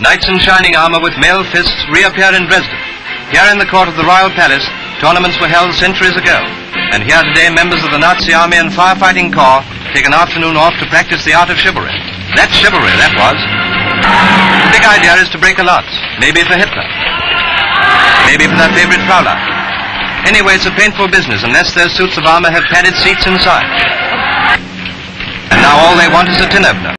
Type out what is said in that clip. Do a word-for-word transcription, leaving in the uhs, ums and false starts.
Knights in shining armor with mailed fists reappear in Dresden. Here in the court of the Royal Palace, tournaments were held centuries ago. And here today, members of the Nazi Army and Firefighting Corps take an afternoon off to practice the art of chivalry. That's chivalry, that was. The big idea is to break a lance. Maybe for Hitler. Maybe for their favorite Fraulein. Anyway, it's a painful business unless their suits of armor have padded seats inside. And now all they want is a tin opener.